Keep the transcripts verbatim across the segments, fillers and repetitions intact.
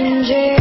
challenger.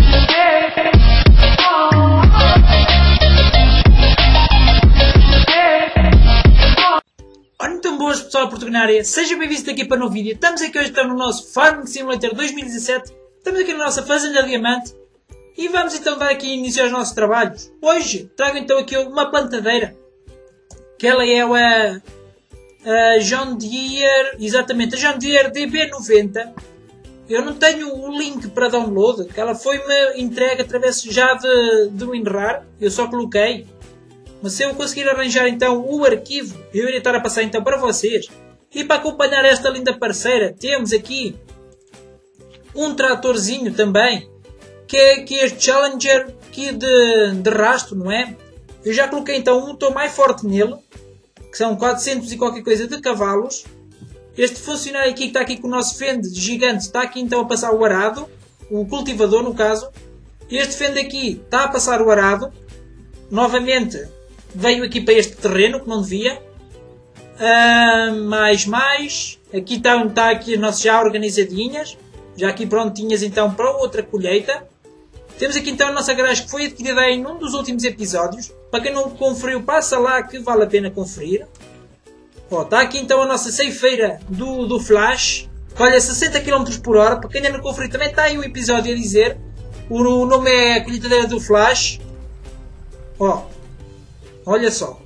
Ora, então boas pessoal por na área, sejam bem-vindos aqui para um novo vídeo. Estamos aqui hoje então no nosso Farming Simulator dois mil e dezassete. Estamos aqui na nossa Fazenda Diamante. E vamos então dar aqui início aos nossos trabalhos. Hoje trago então aqui uma plantadeira. Que ela é a, a John Deere, exatamente, a John Deere D B noventa. Eu não tenho o link para download, que ela foi-me entregue através já de, de WinRAR. Eu só coloquei. Mas se eu conseguir arranjar então o arquivo, eu irei estar a passar então para vocês. E para acompanhar esta linda parceira, temos aqui um tratorzinho também, que é aqui este Challenger aqui de, de rasto, não é? Eu já coloquei então um motor mais forte nele, que são quatrocentos e qualquer coisa de cavalos. Este funcionário aqui que está aqui com o nosso fende gigante está aqui então a passar o arado, o cultivador no caso. Este fende aqui está a passar o arado, novamente veio aqui para este terreno que não devia. Uh, mais, mais, aqui está, está aqui as nossas já organizadinhas, já aqui prontinhas então para outra colheita. Temos aqui então a nossa garagem que foi adquirida em um dos últimos episódios. Para quem não conferiu, passa lá que vale a pena conferir. Ó, está aqui então a nossa ceifeira do, do Flash. Olha, sessenta quilômetros por hora. Para quem ainda não conferiu, também está aí o episódio a dizer. O, o nome é a colheitadeira do Flash. Ó, olha só.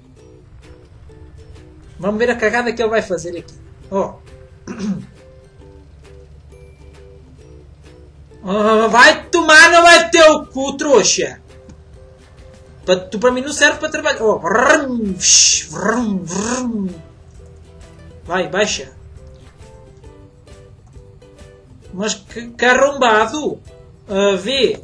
Vamos ver a cagada que ele vai fazer aqui. Ó. Oh, vai tomar, não vai ter o cu, trouxa. Tu para mim não serve para trabalhar. Oh, vrum, vrum, vrum. Vai, baixa. Mas que, que arrombado. Uh, vê.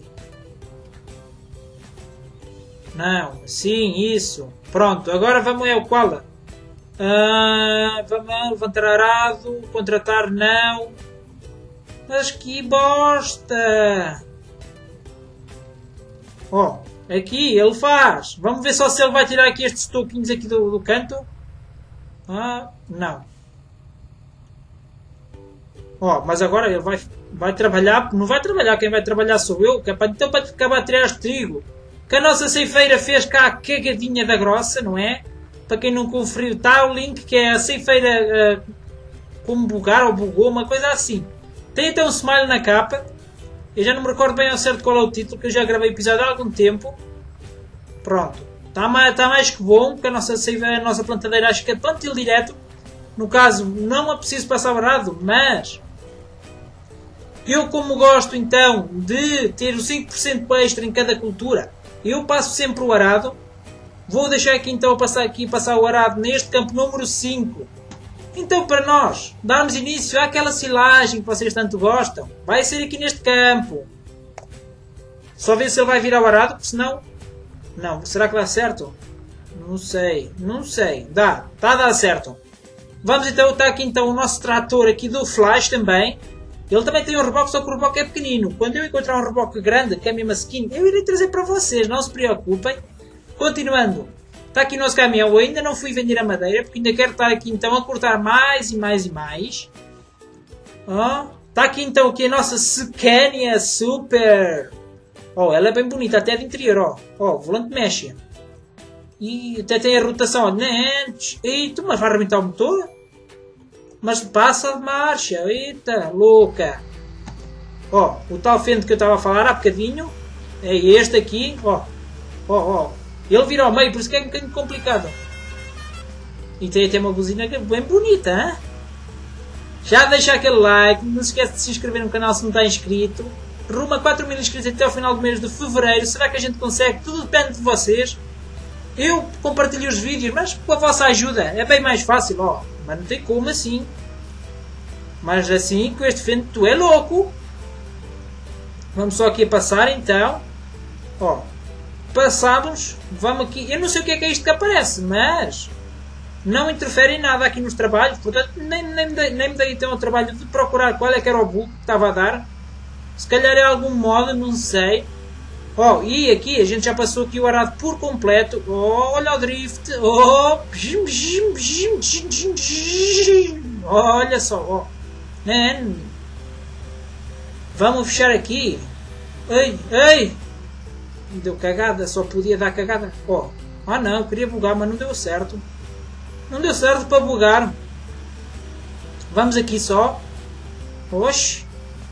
Não, sim, isso. Pronto, agora vamos é o qual? Uh, vamos levantar arado, contratar não. Mas que bosta! Ó, oh, aqui ele faz. Vamos ver só se ele vai tirar aqui estes toquinhos aqui do, do canto. Ah, não. Ó, oh, mas agora ele vai, vai trabalhar. Não vai trabalhar, quem vai trabalhar sou eu. Que é para, então para acabar a tirar este trigo. Que a nossa ceifeira fez cá a cagadinha da grossa, não é? Para quem não conferiu, está o link que é a ceifeira uh, como bugar ou bugou, uma coisa assim. Tem até um smile na capa. Eu já não me recordo bem ao certo qual é o título, que eu já gravei episódio há algum tempo. Pronto. Está mais, está mais que bom, porque a nossa, a nossa plantadeira acho que é plantio direto. No caso, não é preciso passar arado, mas eu como gosto então de ter o cinco por cento extra em cada cultura, eu passo sempre o arado. Vou deixar aqui então a passar, aqui, passar o arado neste campo número cinco. Então, para nós darmos início àquela silagem que vocês tanto gostam, vai ser aqui neste campo. Só ver se ele vai virar o arado, porque senão... Não, será que dá certo? Não sei, não sei. Dá, está a dar certo. Vamos então, está aqui então o nosso trator aqui do Flash também. Ele também tem um reboque, só que o reboque é pequenino. Quando eu encontrar um reboque grande, que é mesmo skin, eu irei trazer para vocês, não se preocupem. Continuando. Está aqui o nosso caminhão. Eu ainda não fui vender a madeira, porque ainda quero estar aqui então a cortar mais e mais e mais. Oh, está aqui então aqui a nossa Scania Super. Oh, ela é bem bonita, até de interior. Ó, oh. Oh, o volante mexe. E até tem a rotação. Eita, mas vai arrebentar o motor? Mas passa de marcha. Eita, louca. Ó, oh, o tal fende que eu estava a falar há bocadinho é este aqui. Ó, ó, ó. Ele vira ao meio, por isso que é um bocadinho complicado. E tem até uma buzina bem bonita, hein? Já deixa aquele like, não se esquece de se inscrever no canal se não está inscrito. Rumo a quatro mil inscritos até ao final do mês de fevereiro. Será que a gente consegue? Tudo depende de vocês. Eu compartilho os vídeos, mas com a vossa ajuda é bem mais fácil, ó. Mas não tem como assim. Mas assim, com este fende tu é louco. Vamos só aqui a passar então. Ó. Passamos, vamos aqui, eu não sei o que é que é isto que aparece, mas não interfere em nada aqui nos trabalhos, portanto nem, nem, me dei, nem me dei então o trabalho de procurar qual é que era o bug que estava a dar. Se calhar é algum modo, não sei. Oh, e aqui a gente já passou aqui o arado por completo. Oh, olha o drift. Oh, olha só. Oh. Vamos fechar aqui. Ei, ei! Deu cagada, só podia dar cagada. Oh, ah não, queria bugar, mas não deu certo. Não deu certo para bugar. Vamos aqui só. Oxe.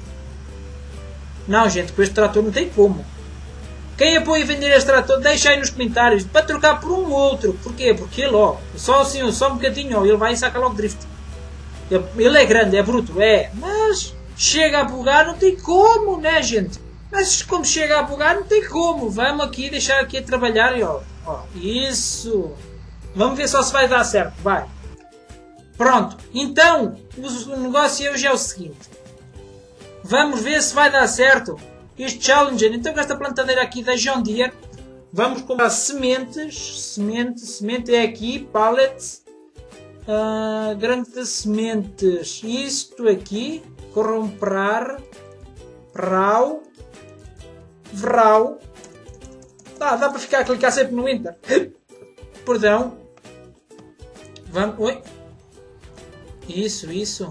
Não, gente, com este trator não tem como. Quem apoia vender este trator, deixa aí nos comentários. Para trocar por um outro. Porquê? Porque ele, ó, só assim, só um bocadinho, ó, ele vai e saca logo drift. Ele, ele é grande, é bruto, é. Mas chega a bugar, não tem como, né, gente? Mas como chega a bugar, não tem como. Vamos aqui, deixar aqui a trabalhar e ó. ó isso. Vamos ver só se vai dar certo. Vai. Pronto. Então, o negócio hoje é o seguinte. Vamos ver se vai dar certo este Challenger. Então, com esta plantadeira aqui da John Deere, vamos comprar sementes. Semente, semente é aqui. Pallets. Uh, grande de sementes. Isto aqui. Comprar. Rau. Vrau. Dá, dá para ficar a clicar sempre no Enter. Perdão. Vamos. Oi. Isso, isso.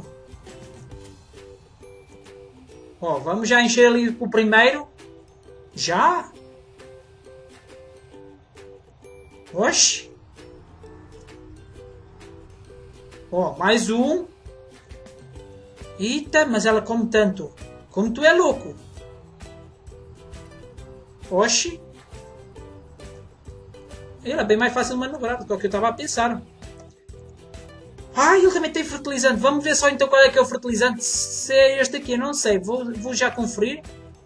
Ó, vamos já encher ali com o primeiro. Já? Oxe. Ó, mais um. Eita, mas ela come tanto. Como tu é louco. Oxi. Era bem mais fácil de manobrar do que o que eu estava a pensar. Ah, ele também tem fertilizante. Vamos ver só então qual é que é o fertilizante. Se é este aqui, eu não sei. Vou, vou já conferir.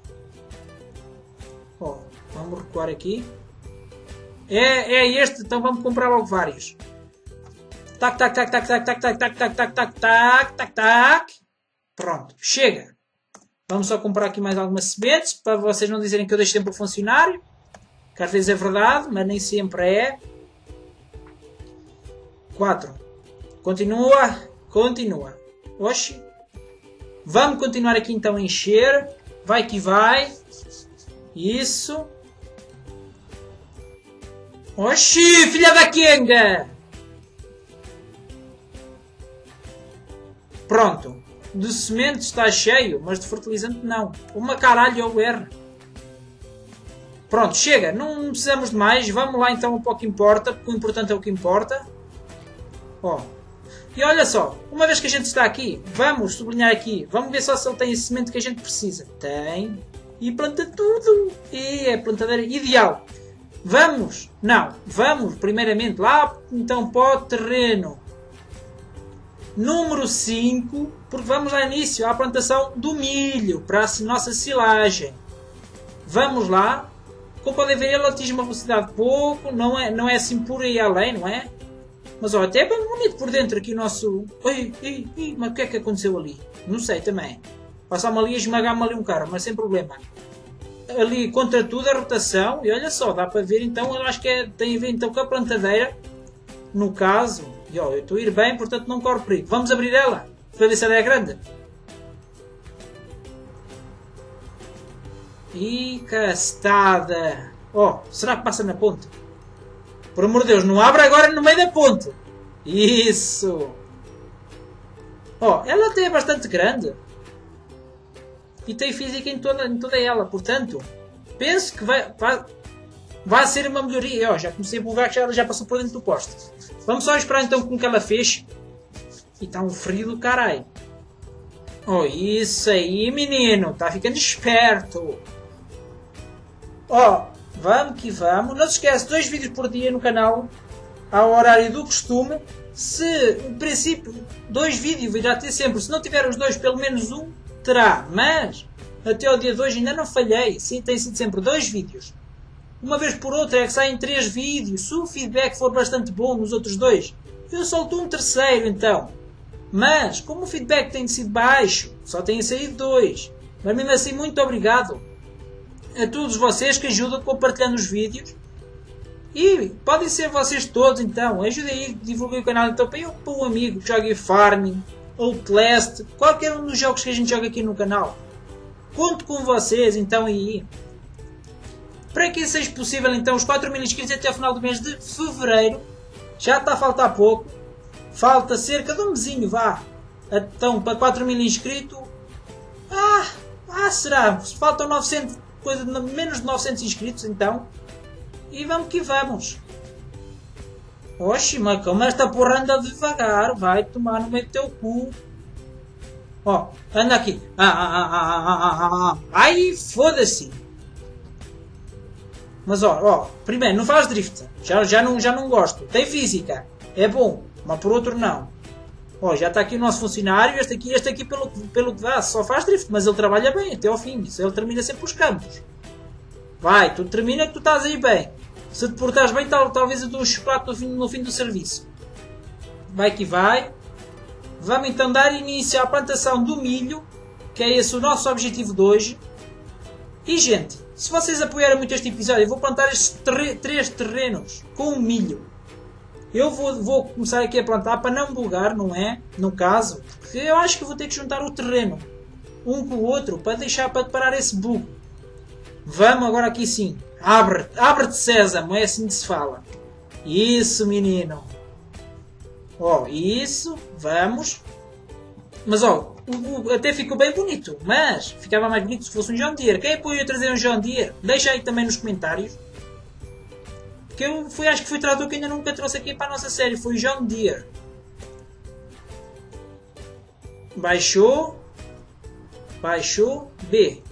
Oh, vamos recuar aqui. É, é este, então vamos comprar logo vários. Tac, tac, tac, tac, tac, tac, tac, tac, tac, tac, tac, tac, tac, tac. Pronto, chega. Vamos só comprar aqui mais algumas sementes, para vocês não dizerem que eu deixo sempre o funcionário. Que às vezes é verdade, mas nem sempre é. quatro. Continua, continua. Oxi. Vamos continuar aqui então a encher. Vai que vai. Isso. Oxi, filha da Kenga! Pronto. De semente está cheio, mas de fertilizante não. Uma caralho ou R. Pronto, chega. Não precisamos de mais. Vamos lá então para o que importa, porque o importante é o que importa. Ó. E olha só, uma vez que a gente está aqui, vamos sublinhar aqui. Vamos ver só se ele tem a semente que a gente precisa. Tem. E planta tudo. E é a plantadeira ideal. Vamos. Não. Vamos, primeiramente, lá então para o terreno. Número cinco, porque vamos dar início à plantação do milho para a nossa silagem. Vamos lá. Como podem ver, ele atinge uma velocidade pouco, não é, não é assim por aí além, não é? Mas olha, até é bem bonito por dentro aqui o nosso... Ai, ai, ai, mas o que é que aconteceu ali? Não sei também. Passar-me ali e esmagar-me ali um carro, mas sem problema. Ali contra tudo a rotação, e olha só, dá para ver então, eu acho que é, tem a ver então com a plantadeira, no caso... E ó, eu estou a ir bem, portanto não corre perigo. Vamos abrir ela, para ver se ela é grande. Ih, castada. Ó, será que passa na ponte? Por amor de Deus, não abre agora no meio da ponte. Isso. Ó, ela até é bastante grande. E tem física em toda, em toda ela, portanto, penso que vai, vai, vai ser uma melhoria. Ó, já comecei a bugar que ela já passou por dentro do poste. Vamos só esperar então como que ela fez. E está um frio do caralho. Oh, isso aí, menino. Está ficando esperto. Ó, oh, vamos que vamos. Não se esquece, dois vídeos por dia no canal. Ao horário do costume. Se, em princípio, dois vídeos irá ter sempre. Se não tiver os dois, pelo menos um terá. Mas, até ao dia de hoje ainda não falhei. Sim, tem sido sempre dois vídeos. Uma vez por outra é que saem três vídeos. Se o feedback for bastante bom nos outros dois, eu solto um terceiro então. Mas, como o feedback tem sido baixo, só têm saído dois. Mas mesmo assim, muito obrigado a todos vocês que ajudam compartilhando os vídeos. E podem ser vocês todos então. Ajudem aí, divulguem o canal então para eu, para um amigo que jogue Farming, Outlast, qualquer um dos jogos que a gente joga aqui no canal. Conto com vocês então aí. Para que isso seja possível, então, os quatro mil inscritos até ao final do mês de fevereiro. Já está a faltar pouco. Falta cerca de um mesinho, vá. Então, para quatro mil inscritos. Ah, Ah, será? Faltam novecentos, coisa de menos de novecentos inscritos então. E vamos que vamos. Oxi, mas como esta porra anda devagar, vai tomar no meio do teu cu. Ó, oh, anda aqui. Ah, ah, ah, ah, ah, ah, ah. Ai, foda-se. Mas ó, ó, primeiro, não faz drift. Já, já, não, já não gosto. Tem física. É bom, mas por outro não. Ó, já está aqui o nosso funcionário. Este aqui, este aqui pelo, pelo que dá, só faz drift. Mas ele trabalha bem até ao fim. Isso, ele termina sempre os campos. Vai, tu termina que tu estás aí bem. Se te portares bem, tal, talvez eu dou um chocolate no fim, no fim do serviço. Vai que vai. Vamos então dar início à plantação do milho, que é esse o nosso objetivo de hoje. E gente, se vocês apoiarem muito este episódio, eu vou plantar estes ter três terrenos com milho. Eu vou, vou começar aqui a plantar para não bugar, não é? No caso, porque eu acho que vou ter que juntar o terreno um com o outro para deixar para parar esse bug. Vamos agora aqui sim. Abre, abre-te sésamo, é assim que se fala. Isso, menino. Ó, oh, isso, vamos. Mas ó, oh, até ficou bem bonito. Mas ficava mais bonito se fosse um John Deere. Quem apoia trazer um John Deere? Deixa aí também nos comentários. Que eu fui, acho que foi o trator que ainda nunca trouxe aqui para a nossa série. Foi o John Deere. Baixou. Baixou. B.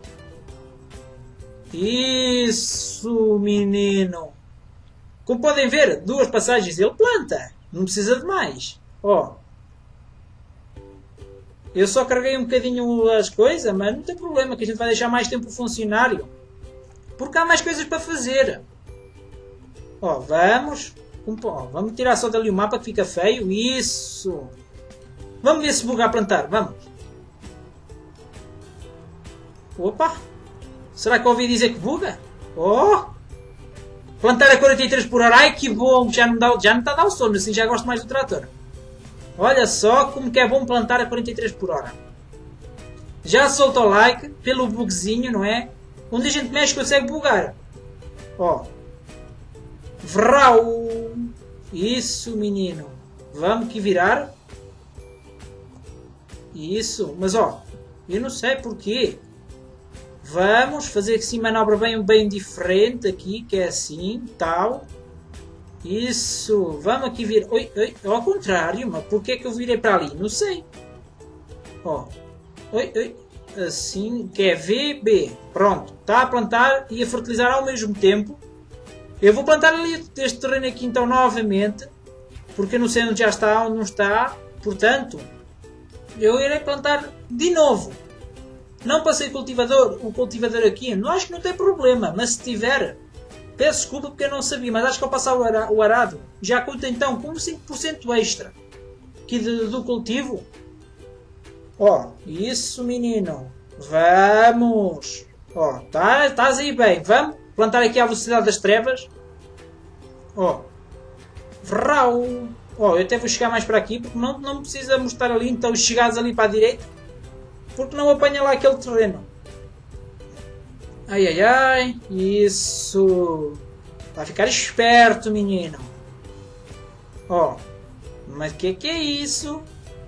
Isso, menino. Como podem ver, duas passagens ele planta. Não precisa de mais. Ó. Eu só carreguei um bocadinho as coisas, mas não tem problema, que a gente vai deixar mais tempo o funcionário. Porque há mais coisas para fazer. Ó, vamos. Ó, vamos tirar só dali o mapa que fica feio. Isso. Vamos ver se buga a plantar. Vamos. Opa. Será que ouvi dizer que buga? Oh! Plantar a quarenta e três por hora. Ai que bom! Já não, dá, já não está a dar o sono, assim já gosto mais do trator. Olha só como que é bom plantar a quarenta e três por hora. Já solta o like pelo bugzinho, não é? Onde a gente mexe consegue bugar. Ó. Vrau! Isso, menino. Vamos que virar. Isso. Mas ó, eu não sei porquê. Vamos fazer assim manobra bem, bem diferente aqui, que é assim, tal. Isso, vamos aqui vir. Oi, oi, ao contrário, mas porquê é que eu virei para ali? Não sei. Ó, oi, oi, assim, que é V, B. Pronto, está a plantar e a fertilizar ao mesmo tempo. Eu vou plantar ali este terreno aqui então novamente, porque eu não sei onde já está, onde não está. Portanto, eu irei plantar de novo. Não passei cultivador, o cultivador aqui, não acho que não tem problema, mas se tiver, peço desculpa porque eu não sabia, mas acho que ao passar o arado, já conta então com cinco por cento extra aqui de, do cultivo. Ó, isso menino, vamos, ó, tá, estás aí bem, vamos plantar aqui à velocidade das trevas. Ó, vrau, ó, eu até vou chegar mais para aqui, porque não, não precisamos estar ali, então chegados ali para a direita. Porque não apanha lá aquele terreno. Ai, ai, ai. Isso. Vai ficar esperto, menino. Ó. Mas que que é isso?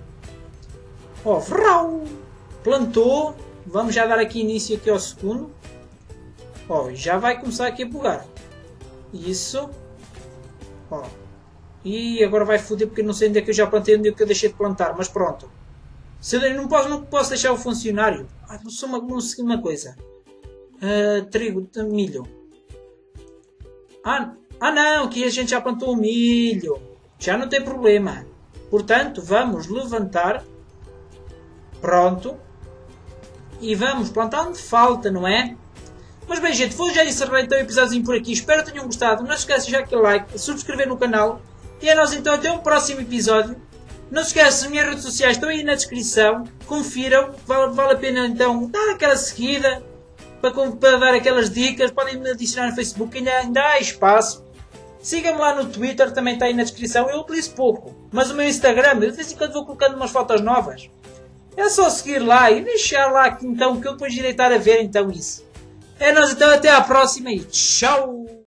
Ó, vrau. Plantou. Vamos já dar aqui início aqui ao segundo. Ó, já vai começar aqui a bugar. Isso. Ó. E agora vai foder porque não sei onde é que eu já plantei, onde é que eu deixei de plantar. Mas pronto. Se eu não posso, não posso deixar o funcionário. Ah, só uma, uma coisa. Uh, trigo, milho. Ah, ah não, que a gente já plantou o milho. Já não tem problema. Portanto, vamos levantar. Pronto. E vamos plantar onde falta, não é? Mas bem, gente, vou já encerrar então o episódio por aqui. Espero que tenham gostado. Não se esqueçam de deixar aquele like, subscrever no canal. E é nós então até o próximo episódio. Não se esqueçam, as minhas redes sociais estão aí na descrição. Confiram. Vale, vale a pena então dar aquela seguida. Para, para dar aquelas dicas. Podem me adicionar no Facebook. Ainda, ainda há espaço. Sigam-me lá no Twitter. Também está aí na descrição. Eu utilizo pouco. Mas o meu Instagram, eu de vez em quando vou colocando umas fotos novas. É só seguir lá e deixar lá então. Que eu depois irei estar a ver então isso. É nós então. Até à próxima. E tchau.